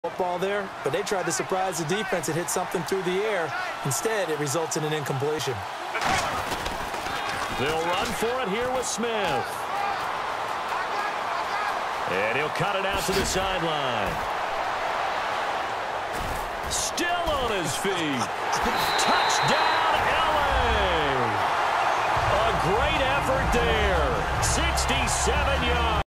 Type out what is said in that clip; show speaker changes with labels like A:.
A: football there, but they tried to surprise the defense and hit something through the air. Instead, it results in an incompletion.
B: They'll run for it here with Smith. And he'll cut it out to the sideline. Still on his feet. Touchdown, LA! A great effort there. 67 yards.